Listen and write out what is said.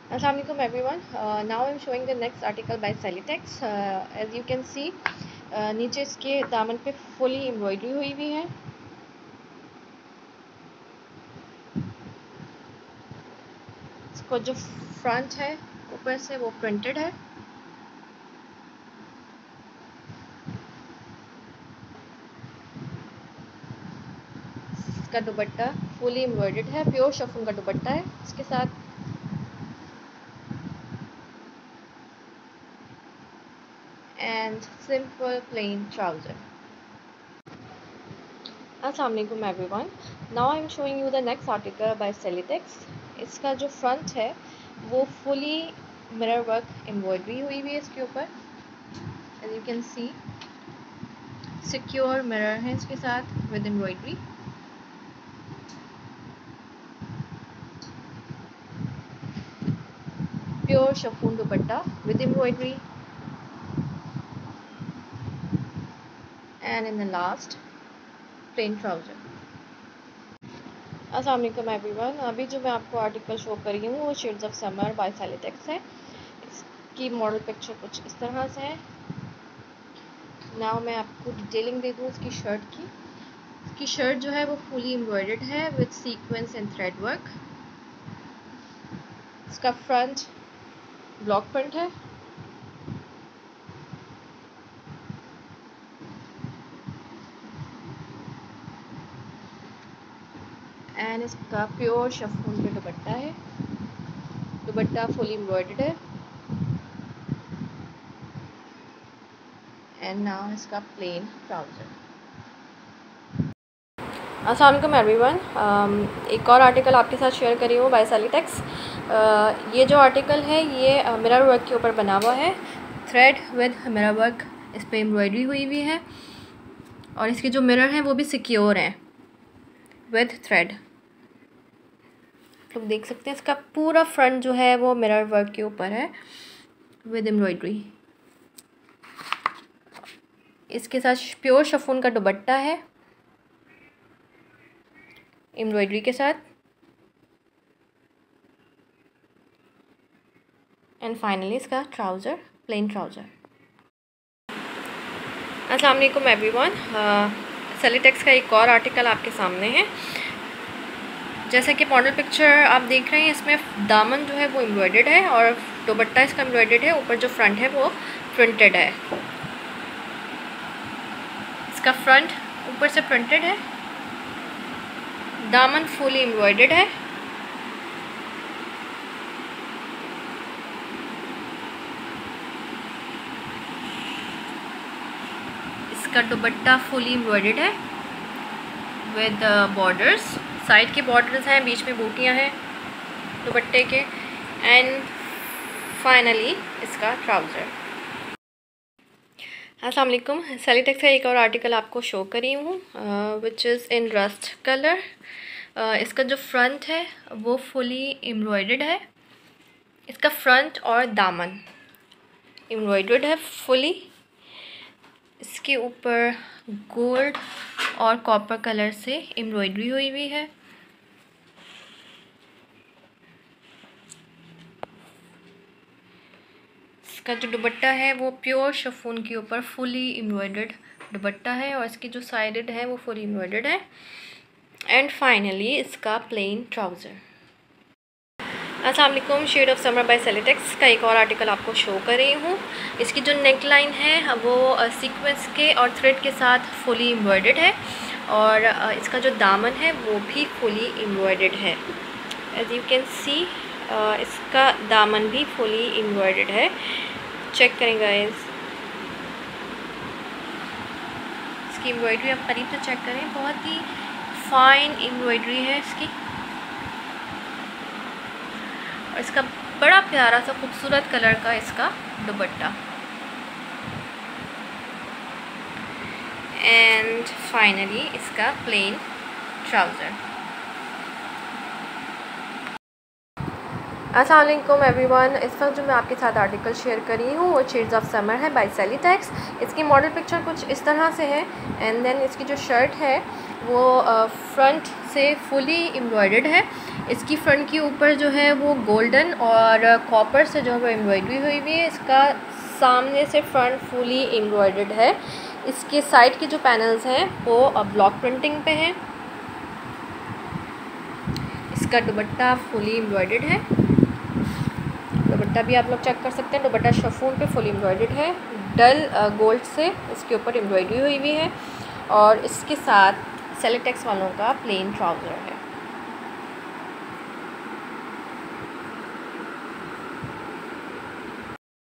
Assalamu alaikum everyone. Now I'm showing the next article by Celitex. As you can see, नीचे इसके दामन पे fully embroidery हुई हुई है. इसको जो फ्रंट है ऊपर से वो प्रिंटेड है. इसका दुपट्टा फुली एम्ब्रॉयडर्ड है. प्योर शिफॉन का दुपट्टा है इसके साथ. And simple plain trouser. Assalamualaikum everyone. Now I am showing you the next article by Celitex. इसका जो फ्रंट है वो फुली मिरर वर्क एम्ब्रॉयडरी हुई हुई है इसके ऊपर. As you can see, secure mirror है इसके साथ with embroidery. Pure chiffon dupatta with embroidery. And in the last, plain trouser. अस्सलाम वालेकुम एवरीवन. अभी जो मैं आपको आर्टिकल शो कर रही हूँ वो shades of summer by Salitex है. इसकी मॉडल पिक्चर कुछ इस तरह से है. नाउ मैं आपको डिटेलिंग दे दूँ इसकी शर्ट की. इसकी शर्ट जो है वो फुली एम्ब्रॉयडर्ड है with sequence and thread work. इसका फ्रंट ब्लॉक प्रिंट है. एंड इसका प्योर शिफॉन पे दुपट्टा है. दुपट्टा फुली एम्ब्रॉयडर्ड है. एंड नाउ इसका प्लेन ट्राउज़र. अस्सलाम वालेकुम एवरीवन. एक और आर्टिकल आपके साथ शेयर करी हूँ बाय सेलिटेक्स. ये जो आर्टिकल है ये मिरर वर्क के ऊपर बना हुआ है. थ्रेड विद मिरर वर्क इस पर एम्ब्रॉयडरी हुई हुई है. और इसके जो मिरर हैं वो भी सिक्योर हैं विद थ्रेड. तो देख सकते हैं इसका पूरा फ्रंट जो है वो मिरर वर्क के ऊपर है विद एम्ब्रॉयडरी. इसके साथ प्योर शिफॉन का दुपट्टा है एम्ब्रॉयडरी के साथ. एंड फाइनली इसका ट्राउज़र प्लेन ट्राउज़र. अस्सलाम वालेकुम एवरीवन. सेलिटेक्स का एक और आर्टिकल आपके सामने है. जैसे कि मॉडल पिक्चर आप देख रहे हैं इसमें दामन जो है वो एम्ब्रॉयडर्ड है और दुपट्टा इसका एम्ब्रॉयडर्ड है. ऊपर जो फ्रंट है वो प्रिंटेड है. इसका फ्रंट ऊपर से प्रिंटेड है. दामन फुली एम्ब्रॉयडर्ड है. इसका दुपट्टा फुली एम्ब्रॉयडर्ड है विद बॉर्डर्स. साइड के बॉर्डर्स हैं, बीच में बूटियां हैं दुपट्टे के. एंड फाइनली इसका ट्राउज़र. अस्सलाम वालेकुम. सेलिटेक्स का एक और आर्टिकल आपको शो करी हूँ which is in rust colour. इसका जो फ्रंट है वो फुली एम्ब्रॉयडर्ड है. इसका फ्रंट और दामन एम्ब्रॉयडर्ड है फुली. इसके ऊपर गोल्ड और कॉपर कलर से एम्ब्रॉयडरी हुई हुई है. इसका जो दुपट्टा है वो प्योर शिफॉन के ऊपर फुली एम्ब्रॉयडर्ड दुपट्टा है और इसकी जो साइडेड है वो फुली एम्ब्रॉयडर्ड है. एंड फाइनली इसका प्लेन ट्राउज़र. अस्सलाम वालेकुम. Shade of summer by Salitex का एक और आर्टिकल आपको शो कर रही हूँ. इसकी जो नेक लाइन है वो सीक्वेंस के और थ्रेड के साथ फुली एम्ब्रॉयडर्ड है और इसका जो दामन है वो भी फुली एम्ब्रॉयडर्ड है. एज यू कैन सी इसका दामन भी फुली एम्ब्रॉयडर्ड है. चेक करें गाइस. इसकी एम्ब्रॉयडरी आप करीब से चेक करें. बहुत ही फाइन एम्ब्रॉयडरी है इसकी. और इसका बड़ा प्यारा सा खूबसूरत कलर का इसका दुपट्टा. एंड फाइनली इसका प्लेन ट्राउज़र. अस्सलाम वालेकुम एवरीवन. इस वक्त जो मैं आपके साथ आर्टिकल शेयर कर रही हूँ वो शेड्स ऑफ समर है बाय सेलिटेक्स. इसकी मॉडल पिक्चर कुछ इस तरह से है. एंड देन इसकी जो शर्ट है वो फ्रंट से फुली एम्ब्रॉयडर्ड है। इसकी फ्रंट के ऊपर जो है वो गोल्डन और कॉपर से जो है वो एम्ब्रॉयडरी हुई हुई है। इसका सामने से फ्रंट फुली एम्ब्रॉयडर्ड है। इसके साइड के जो पैनल्स हैं वो ब्लॉक प्रिंटिंग पे हैं। इसका दुपट्टा फुली एम्ब्रॉयडर्ड है। दुपट्टा भी आप लोग चेक कर सकते हैं। दुपट्टा शिफॉन पे फुली एम्ब्रॉयडर्ड है। डल गोल्ड से इसके ऊपर एम्ब्रॉयडरी हुई हुई है और इसके साथ सेलेक्टेक्स वालों का प्लेन ट्राउज़र है।